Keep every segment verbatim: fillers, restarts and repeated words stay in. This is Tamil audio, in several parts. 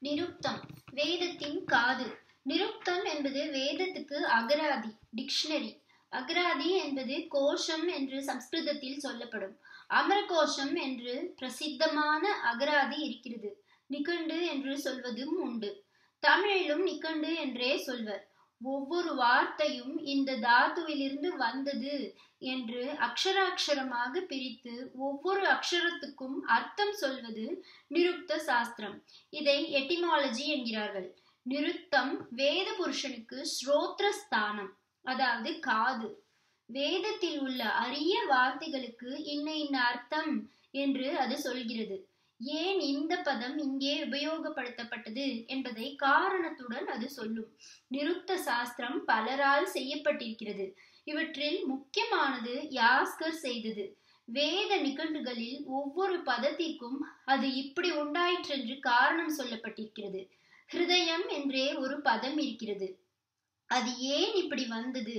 நிருக்தம் வேதத்தின் காது. நிருக்தம் என்பது வேதத்துக்கு அகராதி, டிக்ஷனரி. அகராதி என்பது கோஷம் என்று சம்ஸ்கிருதத்தில் சொல்லப்படும். அமரகோஷம் என்று பிரசித்தமான அகராதி இருக்கிறது. நிகண்டு என்று சொல்வதும் உண்டு. தமிழிலும் நிகண்டு என்றே சொல்வர். ஒவ்வொரு வார்த்தையும் இந்த தாத்துவிலிருந்து வந்தது என்று அக்ஷராட்சரமாக பிரித்து ஒவ்வொரு அக்ஷரத்துக்கும் அர்த்தம் சொல்வது நிருக்த சாஸ்திரம். இதை எட்டிமாலஜி என்கிறார்கள். நிருத்தம் வேத புருஷனுக்கு ஸ்ரோத்ர ஸ்தானம், அதாவது காது. வேதத்தில் உள்ள அரிய வார்த்தைகளுக்கு இன்ன இன்ன அர்த்தம் என்று அது சொல்கிறது. ஏன் இந்த பதம் இங்கே உபயோகப்படுத்தப்பட்டது என்பதை காரணத்துடன் அது சொல்லும். நிருக்த சாஸ்திரம் பலரால் செய்யப்பட்டிருக்கிறது. இவற்றில் முக்கியமானது யாஸ்கர் செய்தது. வேத நிகண்டுகளில் ஒவ்வொரு பதத்திற்கும் அது இப்படி உண்டாயிற்றென்று காரணம் சொல்லப்பட்டிருக்கிறது. ஹிருதயம் என்றே ஒரு பதம் இருக்கிறது. அது ஏன் இப்படி வந்தது?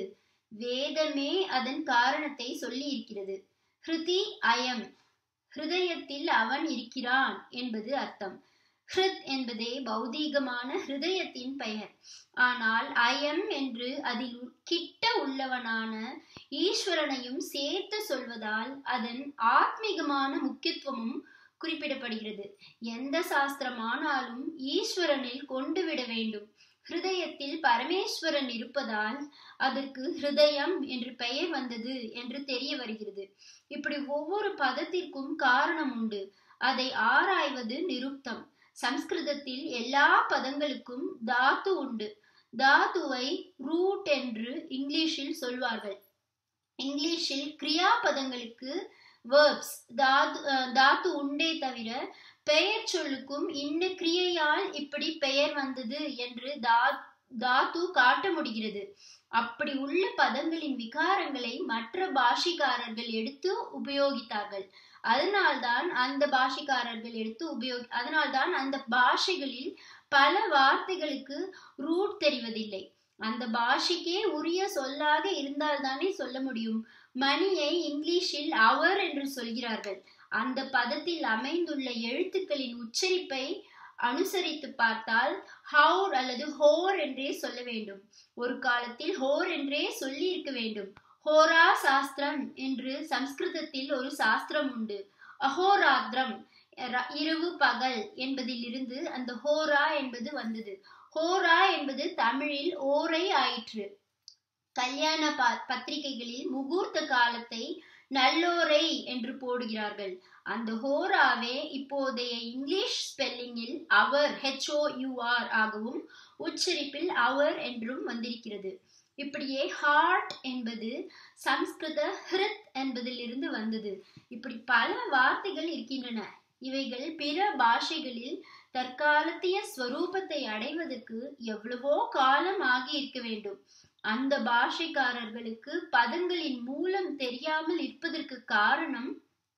வேதமே அதன் காரணத்தை சொல்லி இருக்கிறது. ஹிருதி அயம், ஹிருதயத்தில் அவன் இருக்கிறான் என்பது அர்த்தம். ஹிருத் என்பதே பௌதீகமான ஹிருதயத்தின் பெயர். ஆனால் அயம் என்று அதில் கிட்ட உள்ளவனான ஈஸ்வரனையும் சேர்த்து சொல்வதால் அதன் ஆத்மீகமான முக்கியத்துவமும் குறிப்பிடப்படுகிறது. எந்த சாஸ்திரமானாலும் ஈஸ்வரனில் கொண்டு விட வேண்டும். ஹிருதயத்தில் பரமேஸ்வரன் இருப்பதால் அதற்கு ஹிருதயம் என்று பெயர் வந்தது என்று தெரிய வருகிறது. இப்படி ஒவ்வொரு பதத்திற்கும் காரணம் உண்டு. அதை ஆராய்வது நிருக்தம். சம்ஸ்கிருதத்தில் எல்லா பதங்களுக்கும் தாத்து உண்டு. தாத்துவை ரூட் என்று இங்கிலீஷில் சொல்வார்கள். இங்கிலீஷில் கிரியா பதங்களுக்கு வேர்ப்ஸ் தாத்து தாத்து உண்டே தவிர பெயர் சொல்லுக்கும் இந்த கிரியையால் இப்படி பெயர் வந்தது என்று தா தாத்து காட்ட முடிகிறது. அப்படி உள்ள பதங்களின் விகாரங்களை மற்ற பாஷிகாரர்கள் எடுத்து உபயோகித்தார்கள். அதனால்தான் அந்த பாஷிகாரர்கள் எடுத்து உபயோகி அதனால்தான் அந்த பாஷைகளில் பல வார்த்தைகளுக்கு ரூட் தெரிவதில்லை. அந்த பாஷைக்கே உரிய சொல்லாக இருந்தால்தானே சொல்ல முடியும். மணியை இங்கிலீஷில் அவர் என்று சொல்கிறார்கள். அந்த பதத்தில் அமைந்துள்ள எழுத்துக்களின் உச்சரிப்பை அனுசரித்து பார்த்தால் ஹவுர் அல்லது ஹோர் என்றே சொல்ல வேண்டும். ஒரு காலத்தில் ஹோர் என்றே சொல்லி இருக்க வேண்டும். ஹோரா சாஸ்திரம் என்று சம்ஸ்கிருதத்தில் ஒரு சாஸ்திரம் உண்டு. அஹோராத்திரம், இரவு பகல் என்பதில் இருந்து அந்த ஹோரா என்பது வந்தது. ஹோரா என்பது தமிழில் ஓரை ஆயிற்று. கல்யாண பத்திரிகைகளில் முகூர்த்த காலத்தை நல்லோரை என்று போடுகிறார்கள். அந்த ஹோராவே இப்போதைய இங்கிலீஷ் ஸ்பெல்லிங்கில் அவர் ஹெச் ஓ யூ ஆர் ஆகவும் உச்சரிப்பில் அவர் என்றும் வந்திருக்கிறது. இப்படியே ஹார்ட் என்பது சம்ஸ்கிருத ஹிருத் என்பதிலிருந்து வந்தது. இப்படி பல வார்த்தைகள் இருக்கின்றன. இவைகள் பிற பாஷைகளில் தற்காலத்திய ஸ்வரூபத்தை அடைவதற்கு எவ்வளவோ காலம் ஆகி இருக்க வேண்டும். அந்த பாஷைக்காரர்களுக்கு பதங்களின் மூலம் தெரியாமல் இருப்பதற்கு காரணம்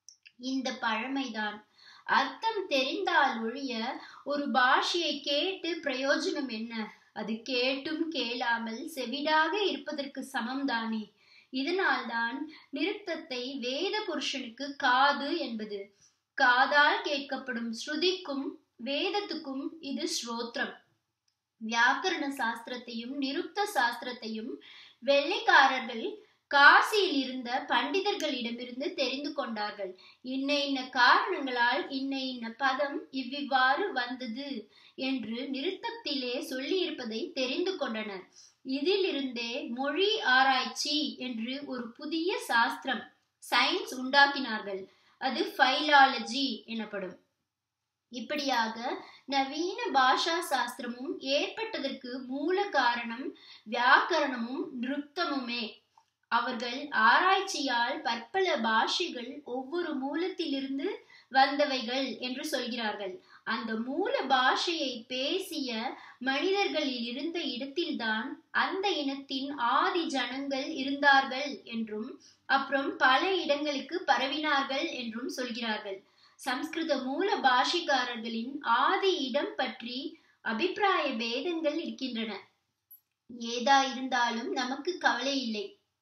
இந்த பழமைதான். அர்த்தம் தெரிந்தால் ஒழிய ஒரு பாஷையை கேட்டு பிரயோஜனம் என்ன? அது கேட்டும் கேளாமல் செவிடாக இருப்பதற்கு சமம்தானே. இதனால்தான் நிருக்தத்தை வேத புருஷனுக்கு காது என்பது. காதால் கேட்கப்படும் ஸ்ருதிக்கும் வேதத்துக்கும் இது ஸ்ரோத்ரம். வியாக்கரண சாஸ்திரத்தையும் நிருக்த சாஸ்திரத்தையும் வெள்ளைக்காரர்கள் காசியில் இருந்த பண்டிதர்களிடமிருந்து தெரிந்து கொண்டார்கள். இன்ன இன்ன காரணங்களால் இன்ன இன்ன பதம் இவ்விவ்வாறு வந்தது என்று நிருத்தத்திலே சொல்லி இருப்பதை தெரிந்து கொண்டனர். இதிலிருந்தே மொழி ஆராய்ச்சி என்று ஒரு புதிய சாஸ்திரம், சயின்ஸ் உண்டாக்கினார்கள். அது ஃபைலாலஜி எனப்படும். இப்படியாக நவீன பாஷா சாஸ்திரமும் ஏற்பட்டதற்கு மூல காரணம் வியாக்கரணமும் நிருக்தமுமே. அவர்கள் ஆராய்ச்சியால் பற்பல பாஷைகள் ஒவ்வொரு மூலத்திலிருந்து வந்தவைகள் என்று சொல்கிறார்கள். அந்த மூல பாஷையை பேசிய மனிதர்களில் இருந்த இடத்தில்தான் அந்த இனத்தின் ஆதி ஜனங்கள் இருந்தார்கள் என்றும் அப்புறம் பல இடங்களுக்கு பரவினார்கள் என்றும் சொல்கிறார்கள். சம்ஸ்கிருத மூல பாஷிகாரர்களின் ஆதி இடம் பற்றி அபிப்பிராய பேதங்கள் இருக்கின்றன. ஏதா இருந்தாலும் நமக்கு கவலை இல்லை.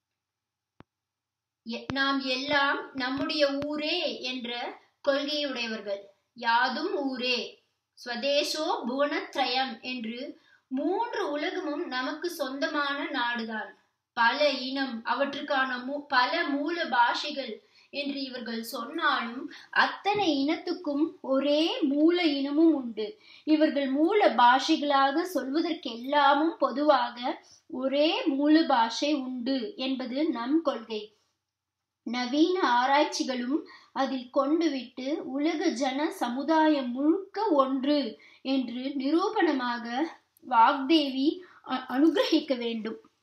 நாம் எல்லாம் நம்முடைய ஊரே என்ற கொள்கையுடையவர்கள். யாதும் ஊரே, ஸ்வதேசோ புவனத்ரயம் என்று மூன்று உலகமும் நமக்கு சொந்தமான நாடுதான். பல இனம், அவற்றுக்கான மூ பல மூல பாஷைகள் என்று இவர்கள் சொன்னாலும் அத்தனை இனத்துக்கும் ஒரே மூல இனமும் உண்டு. இவர்கள் மூல பாஷைகளாக சொல்வதற்கெல்லாமும் பொதுவாக ஒரே மூல பாஷை உண்டு என்பது நம் கொள்கை. நவீன ஆராய்ச்சிகளும் அதில் கொண்டு விட்டு உலக ஜன சமுதாயம் முழுக்க ஒன்று என்று நிரூபணமாக வாக்தேவி அனுகிரகிக்க வேண்டும்.